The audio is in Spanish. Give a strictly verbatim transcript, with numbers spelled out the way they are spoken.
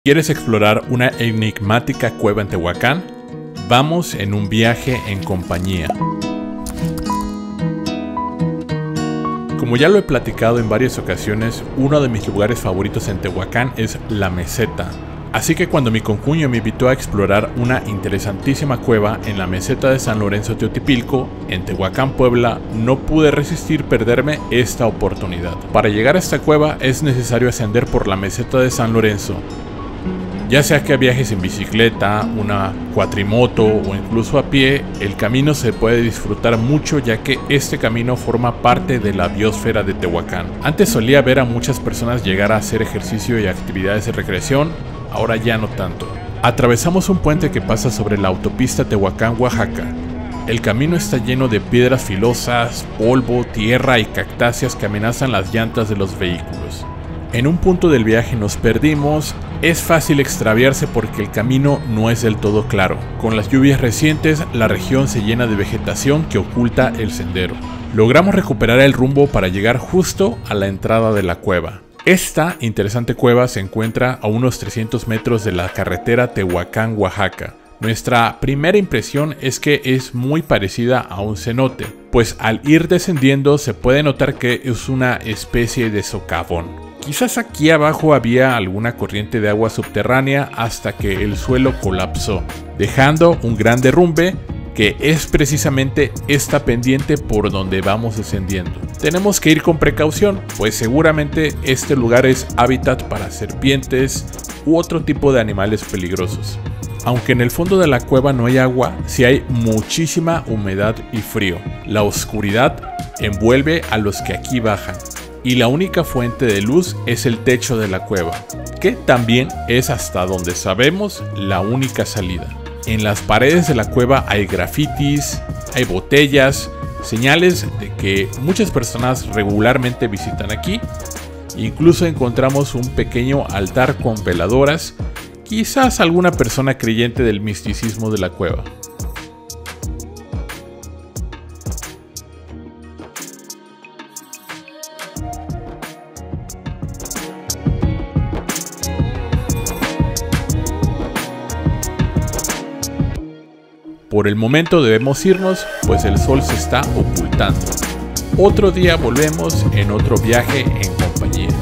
¿Quieres explorar una enigmática cueva en Tehuacán? Vamos en un viaje en compañía. Como ya lo he platicado en varias ocasiones, uno de mis lugares favoritos en Tehuacán es La Meseta. Así que cuando mi concuño me invitó a explorar una interesantísima cueva en la meseta de San Lorenzo Teotipilco, en Tehuacán, Puebla, no pude resistir perderme esta oportunidad. Para llegar a esta cueva es necesario ascender por la meseta de San Lorenzo. Ya sea que viajes en bicicleta, una cuatrimoto o incluso a pie, el camino se puede disfrutar mucho ya que este camino forma parte de la biosfera de Tehuacán. Antes solía ver a muchas personas llegar a hacer ejercicio y actividades de recreación, ahora ya no tanto. Atravesamos un puente que pasa sobre la autopista Tehuacán-Oaxaca. El camino está lleno de piedras filosas, polvo, tierra y cactáceas que amenazan las llantas de los vehículos. En un punto del viaje nos perdimos. Es fácil extraviarse porque el camino no es del todo claro. Con las lluvias recientes, la región se llena de vegetación que oculta el sendero. Logramos recuperar el rumbo para llegar justo a la entrada de la cueva. Esta interesante cueva se encuentra a unos trescientos metros de la carretera Tehuacán-Oaxaca. Nuestra primera impresión es que es muy parecida a un cenote, pues al ir descendiendo se puede notar que es una especie de socavón. Quizás aquí abajo había alguna corriente de agua subterránea hasta que el suelo colapsó, dejando un gran derrumbe que es precisamente esta pendiente por donde vamos descendiendo. Tenemos que ir con precaución, pues seguramente este lugar es hábitat para serpientes u otro tipo de animales peligrosos. Aunque en el fondo de la cueva no hay agua, sí hay muchísima humedad y frío. La oscuridad envuelve a los que aquí bajan. Y la única fuente de luz es el techo de la cueva, que también es, hasta donde sabemos, la única salida. En las paredes de la cueva hay grafitis, hay botellas, señales de que muchas personas regularmente visitan aquí. Incluso encontramos un pequeño altar con veladoras, quizás alguna persona creyente del misticismo de la cueva. Por el momento debemos irnos, pues el sol se está ocultando. Otro día volvemos en otro viaje en compañía.